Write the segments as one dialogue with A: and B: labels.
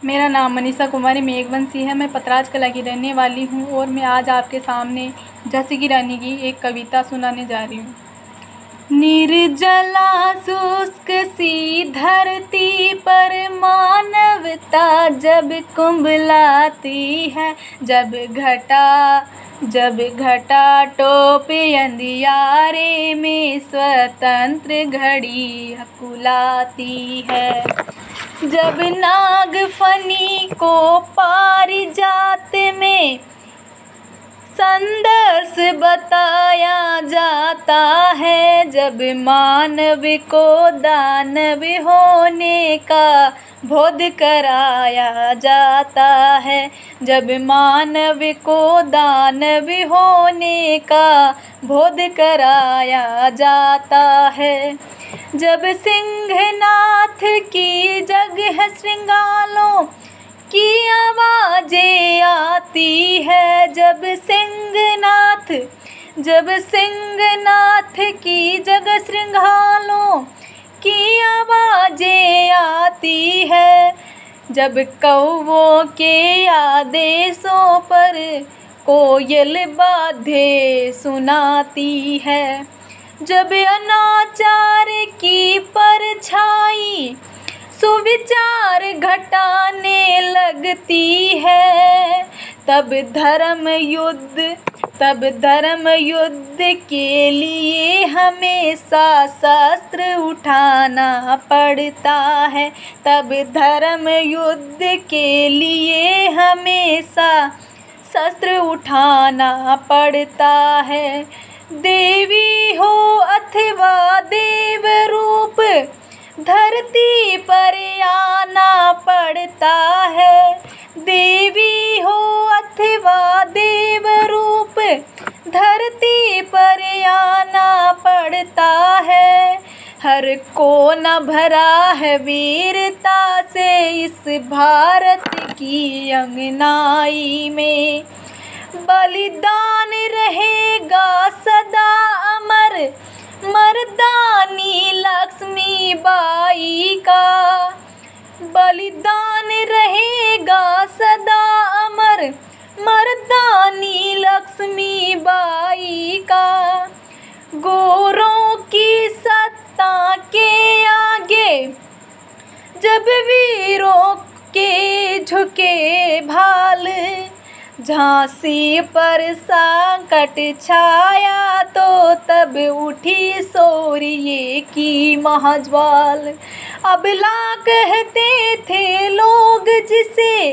A: मेरा नाम मनीषा कुमारी मेघवंशी है। मैं पतराज कला की रहने वाली हूँ और मैं आज आपके सामने झांसी की रानी की एक कविता सुनाने जा रही हूँ। निर्जला शुष्क सी धरती पर मानवता जब कुंभलाती है, जब घटा टोपे अंधियारे में स्वतंत्र घड़ी हकुलाती है, जब नागफनी को पारिजात में संदर्श बताया जाता है, जब मानव को दानव होने का बोध कराया जाता है, जब मानव को दानव होने का बोध कराया जाता है, जब सिंहनाथ की जगह श्रृंगालों की आवाज़ें आती है, जब सिंहनाथ की जगह श्रृंगालों की आवाज़ें आती है, जब कौवों के आदेशों पर कोयल बाधे सुनाती है, जब अनाचार की परछाई सुविचार घटाने लगती है, तब धर्म युद्ध के लिए हमेशा शस्त्र उठाना पड़ता है, तब धर्म युद्ध के लिए हमेशा शस्त्र उठाना पड़ता है। देवी हो अथवा देव रूप धरती पर आना पड़ता है, देवी हो अथवा देव रूप धरती पर आना पड़ता है, हर कोना भरा है वीरता से इस भारत की अंगनाई में, बलिदान रहेगा सदा अमर मर्दानी लक्ष्मीबाई का, बलिदान रहेगा सदा अमर मर्दानी लक्ष्मीबाई का, गोरों की सत्ता के आगे जब वीरों के झुके भाल, झांसी पर संकट छाया तो तब उठी शौर्य की महाज्वाल, अबला कहते थे लोग जिसे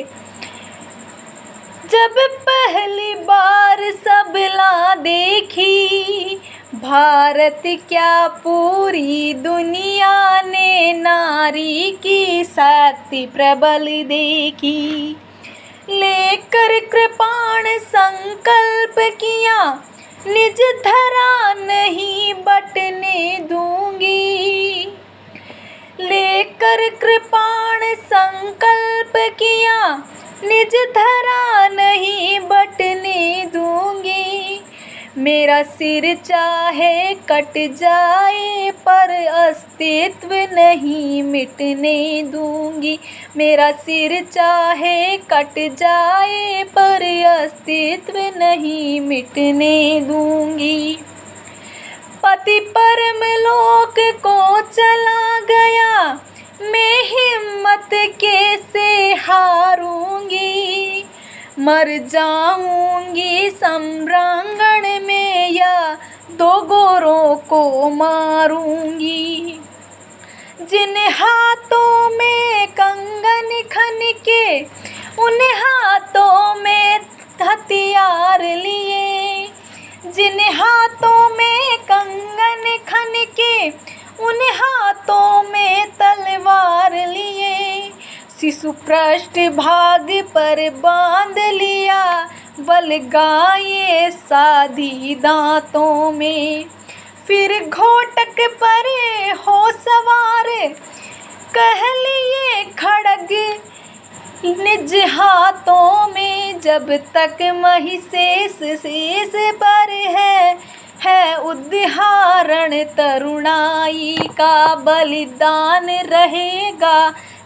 A: जब पहली बार सबला देखी, भारत क्या पूरी दुनिया ने नारी की शक्ति प्रबल देखी, लेकर कृपाण संकल्प किया निज धरा नहीं बटने दूंगी, लेकर कृपाण संकल्प किया निज धरा नहीं बटने दूंगी, मेरा सिर चाहे कट जाए पर अस्तित्व नहीं मिटने दूंगी, मेरा सिर चाहे कट जाए पर अस्तित्व नहीं मिटने दूंगी, पति परम लोक को चला गया मैं हिम्मत कैसे हारूंगी, मर जाऊंगी सम्रांगण में या दो गोरों को मारूंगी, जिन हाथों में कंगन खन के उन हाथों में हथियार लिए, जिन हाथों में कंगन खन के उन हाथों में तलवार लिए, शिशु पृष्ठ भाग पर बांध लिया बलगाए साधी दांतों में, फिर घोटक पर हो सवार कह लिए खड़ग निज हाथों में, जब तक महिषेष शेष पर है उदाहरण तरुणाई का, बलिदान रहेगा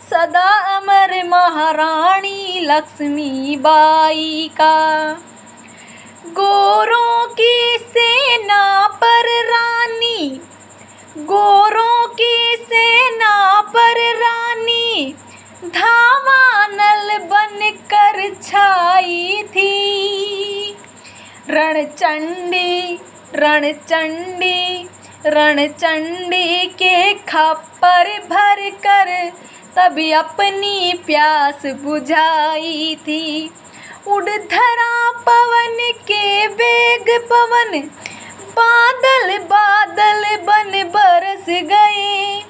A: सदा अमर महारानी लक्ष्मीबाई का। गोरों की सेना पर रानी, गोरों की सेना पर रानी धावानल बनकर छाई थी। रणचंडी रणचंडी रणचंडी के खप्पर भर कर तभी अपनी प्यास बुझाई थी। उड़धरा पवन के वेग पवन बादल बादल बन बरस गए।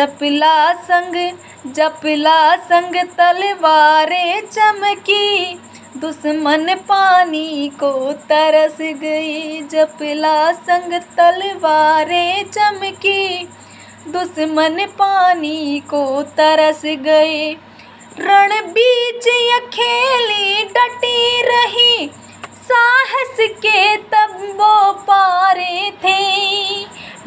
A: जपला संग तलवारें चमकी, दुश्मन पानी को तरस गए। जपला संग तलवारें चमकी, दुश्मन पानी को तरस गए। रण बीच अकेली डटी रही, साहस के तब वो पारे थे।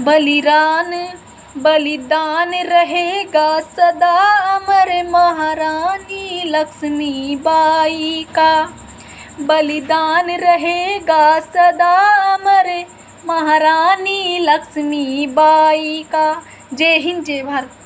A: बलिदान रहेगा सदा अमर महारानी लक्ष्मीबाई का। बलिदान रहेगा सदा अमर महारानी लक्ष्मीबाई का। जय हिंद जय भारत।